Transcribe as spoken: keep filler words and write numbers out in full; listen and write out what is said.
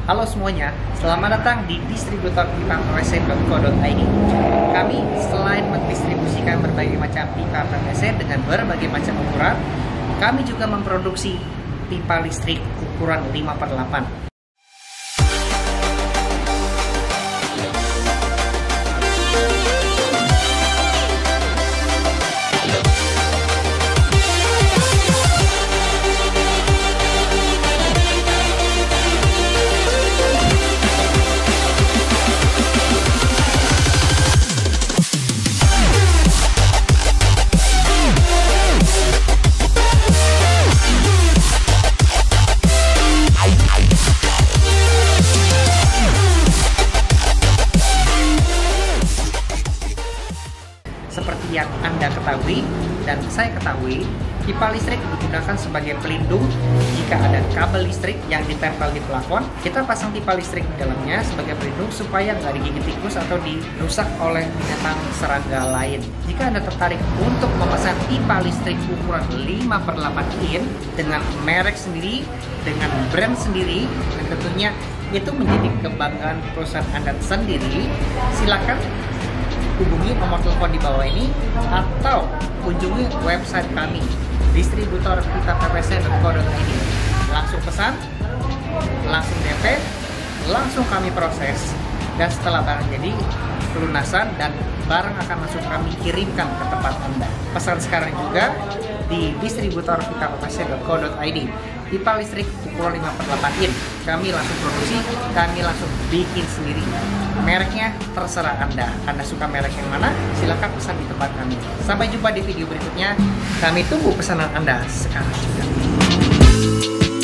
Halo semuanya, selamat datang di distributor pipa P V C titik co titik i d. Kami selain mendistribusikan berbagai macam pipa P V C dengan berbagai macam ukuran, kami juga memproduksi pipa listrik ukuran lima per delapan. Seperti yang Anda ketahui dan saya ketahui, pipa listrik digunakan sebagai pelindung jika ada kabel listrik yang ditempel di plafon. Kita pasang pipa listrik di dalamnya sebagai pelindung supaya nggak digigit tikus atau dirusak oleh binatang serangga lain. Jika Anda tertarik untuk memesan pipa listrik ukuran lima per delapan in dengan merek sendiri, dengan brand sendiri, dan tentunya itu menjadi kebanggaan perusahaan Anda sendiri, silakan hubungi nomor telepon di bawah ini atau kunjungi website kami distributor pipa P V C titik co titik i d. Langsung pesan, langsung D P, langsung kami proses, dan setelah barang jadi pelunasan dan barang akan langsung kami kirimkan ke tempat Anda. Pesan sekarang juga di distributor pipa P V C titik co titik i d. Pipa listrik ukuran lima per delapan in. Kami langsung produksi, kami langsung bikin sendiri. Mereknya terserah Anda. Anda suka merek yang mana? Silakan pesan di tempat kami. Sampai jumpa di video berikutnya. Kami tunggu pesanan Anda sekarang juga.